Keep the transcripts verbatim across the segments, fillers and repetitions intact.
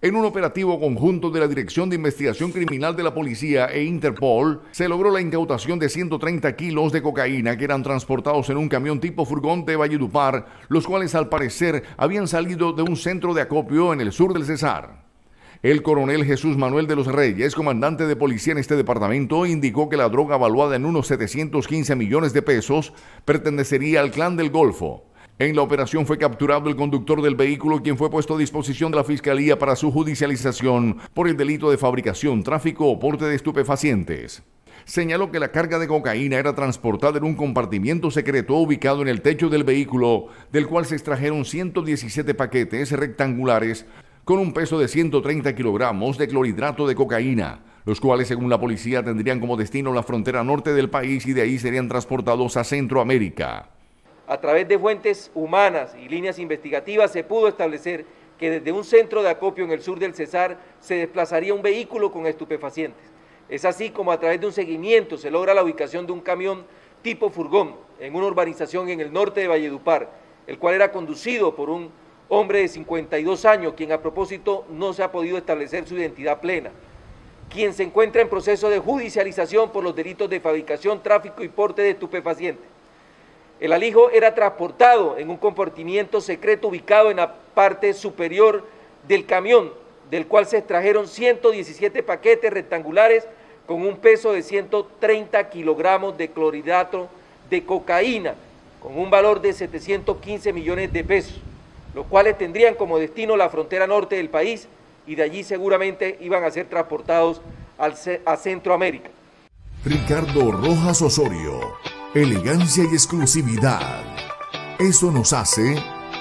En un operativo conjunto de la Dirección de Investigación Criminal de la Policía e Interpol, se logró la incautación de ciento treinta kilos de cocaína que eran transportados en un camión tipo furgón de Valledupar, los cuales al parecer habían salido de un centro de acopio en el sur del Cesar. El coronel Jesús Manuel de los Reyes, comandante de policía en este departamento, indicó que la droga valuada en unos setecientos quince millones de pesos pertenecería al Clan del Golfo. En la operación fue capturado el conductor del vehículo, quien fue puesto a disposición de la Fiscalía para su judicialización por el delito de fabricación, tráfico o porte de estupefacientes. Señaló que la carga de cocaína era transportada en un compartimiento secreto ubicado en el techo del vehículo, del cual se extrajeron ciento diecisiete paquetes rectangulares con un peso de ciento treinta kilogramos de clorhidrato de cocaína, los cuales, según la policía, tendrían como destino la frontera norte del país y de ahí serían transportados a Centroamérica. A través de fuentes humanas y líneas investigativas se pudo establecer que desde un centro de acopio en el sur del Cesar se desplazaría un vehículo con estupefacientes. Es así como a través de un seguimiento se logra la ubicación de un camión tipo furgón en una urbanización en el norte de Valledupar, el cual era conducido por un hombre de cincuenta y dos años, quien a propósito no se ha podido establecer su identidad plena, quien se encuentra en proceso de judicialización por los delitos de fabricación, tráfico y porte de estupefacientes. El alijo era transportado en un compartimiento secreto ubicado en la parte superior del camión, del cual se extrajeron ciento diecisiete paquetes rectangulares con un peso de ciento treinta kilogramos de clorhidrato de cocaína, con un valor de setecientos quince millones de pesos, los cuales tendrían como destino la frontera norte del país y de allí seguramente iban a ser transportados al, a Centroamérica. Ricardo Rojas Osorio, elegancia y exclusividad. Eso nos hace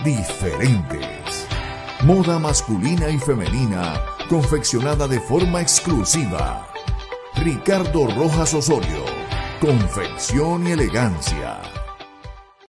diferentes. Moda masculina y femenina, confeccionada de forma exclusiva. Ricardo Rojas Osorio, confección y elegancia.